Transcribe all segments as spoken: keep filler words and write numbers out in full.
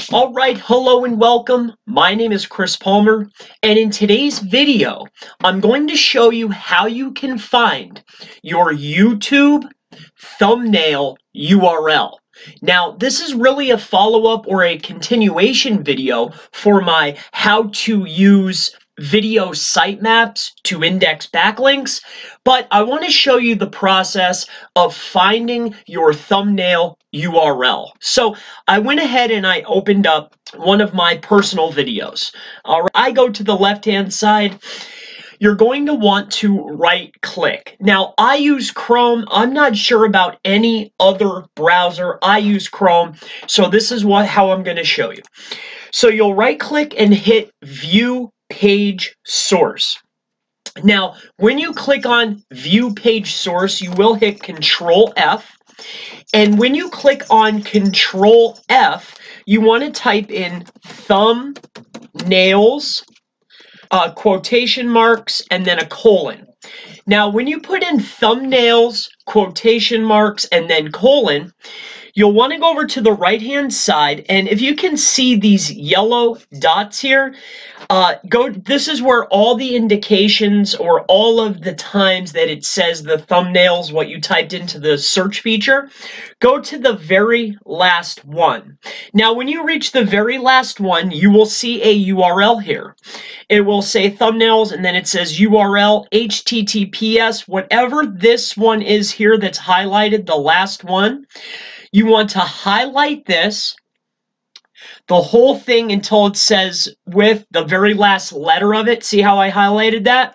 All right, hello and welcome. My name is Chris Palmer, and in today's video, I'm going to show you how you can find your YouTube thumbnail U R L. Now, this is really a follow-up or a continuation video for my how to use video sitemaps to index backlinks, but I want to show you the process of finding your thumbnail U R L. So I went ahead and I opened up one of my personal videos. All right, I go to the left-hand side. You're going to want to right click. Now, I use Chrome. I'm not sure about any other browser. I use Chrome, so this is what how I'm going to show you. So you'll right click and hit View Page Source. Now, when you click on View Page Source, you will hit control F. And when you click on control F, you want to type in thumbnails, uh, quotation marks, and then a colon. Now, when you put in thumbnails, quotation marks, and then colon, you'll want to go over to the right-hand side, and if you can see these yellow dots here, uh, go. This is where all the indications or all of the times that it says the thumbnails, what you typed into the search feature, go to the very last one. Now, when you reach the very last one, you will see a U R L here. It will say thumbnails, and then it says U R L, H T T P S, whatever this one is here that's highlighted, the last one. You want to highlight this, the whole thing until it says with the very last letter of it. See how I highlighted that?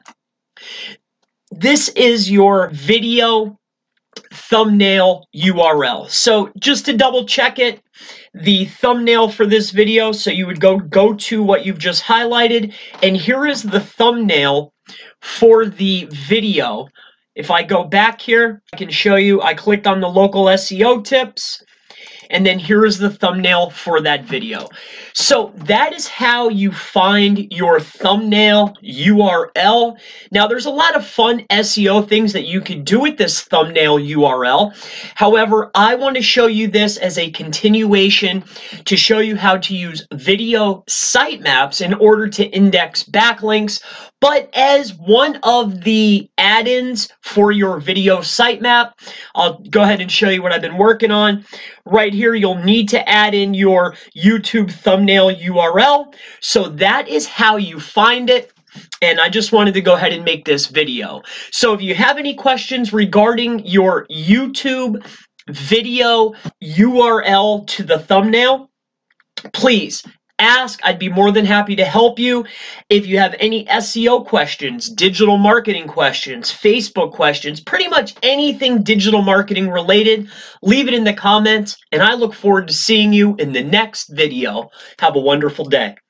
This is your video thumbnail U R L. So just to double check it, the thumbnail for this video, so you would go, go to what you've just highlighted, and here is the thumbnail for the video. If I go back here, I can show you, I clicked on the local S E O tips, and then here is the thumbnail for that video. So that is how you find your thumbnail U R L. Now, there's a lot of fun S E O things that you can do with this thumbnail U R L. However, I want to show you this as a continuation to show you how to use video sitemaps in order to index backlinks, but as one of the add-ins for your video sitemap. I'll go ahead and show you what I've been working on. Right here, you'll need to add in your YouTube thumbnail U R L. So that is how you find it. And I just wanted to go ahead and make this video. So if you have any questions regarding your YouTube video U R L to the thumbnail, please ask. I'd be more than happy to help you. If you have any S E O questions, digital marketing questions, Facebook questions, pretty much anything digital marketing related, leave it in the comments, and I look forward to seeing you in the next video. Have a wonderful day.